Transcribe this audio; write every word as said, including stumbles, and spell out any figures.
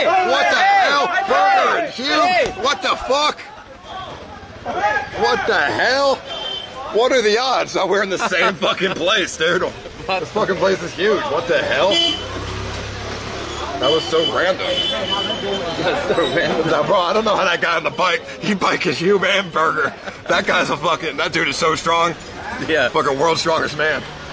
Hey! What the Hey! hell? Hey! Burger and Hugh? Hey! What the fuck? What the hell? What are the odds that we're in the same fucking place, dude? This fucking place is huge. What the hell? That was so random. That's so random. Now, bro, I don't know how that guy on the bike, he bike is Hugh and Burger. That guy's a fucking, that dude is so strong. Yeah. Fucking world's strongest man.